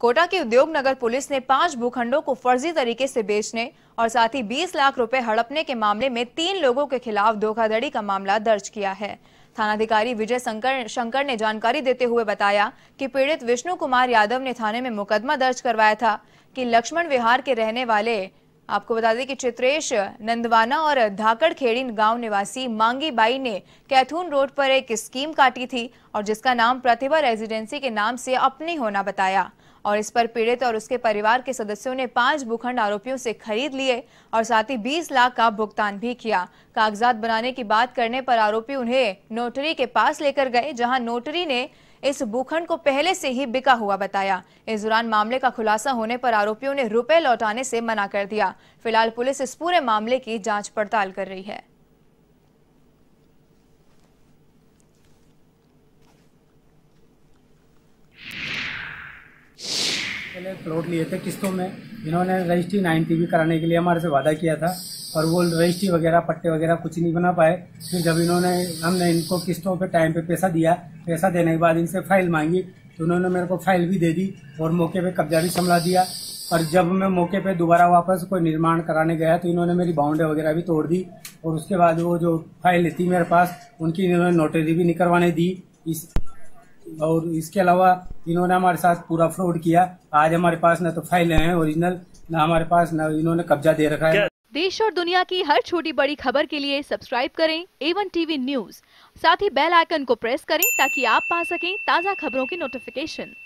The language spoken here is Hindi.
कोटा की उद्योग नगर पुलिस ने 5 भूखंडों को फर्जी तरीके से बेचने और साथ ही 20 लाख रुपए हड़पने के मामले में 3 लोगों के खिलाफ धोखाधड़ी का मामला दर्ज किया है। थानाधिकारी विजय शंकर ने जानकारी देते हुए बताया कि पीड़ित विष्णु कुमार यादव ने थाने में मुकदमा दर्ज करवाया था कि लक्ष्मण विहार के रहने वाले, आपको बता दें कि चित्रेश नंदवाना और धाकड़ खेड़ी गांव निवासी मांगी बाई ने कैथून रोड पर एक स्कीम काटी थी और जिसका नाम प्रतिभा रेजिडेंसी के नाम से अपनी होना बताया और इस पर पीड़ित और उसके परिवार के सदस्यों ने 5 भूखंड आरोपियों से खरीद लिए और साथ ही 20 लाख का भुगतान भी किया। कागजात बनाने की बात करने पर आरोपी उन्हें नोटरी के पास लेकर गए, जहां नोटरी ने इस भूखंड को पहले से ही बिका हुआ बताया। इस दौरान मामले का खुलासा होने पर आरोपियों ने रुपए लौटाने से मना कर दिया। फिलहाल पुलिस इस पूरे मामले की जांच पड़ताल कर रही है। पहले प्लॉट लिए थे किस्तों में, इन्होंने रजिस्ट्री 9 भी कराने के लिए हमारे से वादा किया था और वो रजिस्ट्री वगैरह पट्टे वगैरह कुछ नहीं बना पाए। फिर जब हमने इनको किस्तों पे टाइम पे पैसा दिया, पैसा देने के बाद इनसे फाइल मांगी तो उन्होंने मेरे को फाइल भी दे दी और मौके पे कब्जा भी संभला दिया। और जब मैं मौके पे दोबारा वापस कोई निर्माण कराने गया तो इन्होंने मेरी बाउंड्री वगैरह भी तोड़ दी और उसके बाद वो जो फाइल थी मेरे पास उनकी इन्होंने नोटरी भी नहीं करवाने दी। और इसके अलावा इन्होंने हमारे साथ पूरा फ्रॉड किया। आज हमारे पास न तो फाइलें हैं ओरिजिनल, न हमारे पास न इन्होंने कब्जा दे रखा है। देश और दुनिया की हर छोटी बड़ी खबर के लिए सब्सक्राइब करें A1 TV न्यूज, साथ ही बेल आइकन को प्रेस करें ताकि आप पा सकें ताज़ा खबरों की नोटिफिकेशन।